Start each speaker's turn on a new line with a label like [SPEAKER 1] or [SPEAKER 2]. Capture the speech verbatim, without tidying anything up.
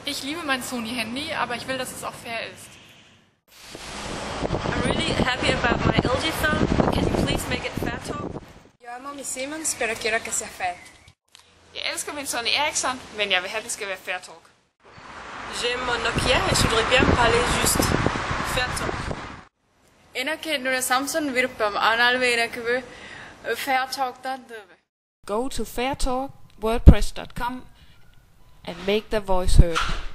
[SPEAKER 1] Ich liebe mein Sony-Handy, aber ich will, dass es auch fair ist.
[SPEAKER 2] I'm really happy about my L G phone. Can you please make it fair talk?
[SPEAKER 3] Jag amo mi Siemens, pero quiero que sea fair.
[SPEAKER 1] Jeg elsker min Sony Ericsson, men jeg vil have, det skal være fair talk.
[SPEAKER 2] J'aime mon Nokia et je voudrais bien parler juste fair talk.
[SPEAKER 3] Enake nulle Samsung virpam analve enake fair talk da dove.
[SPEAKER 4] Go to fairtalk wordpress dot com and make their voice heard.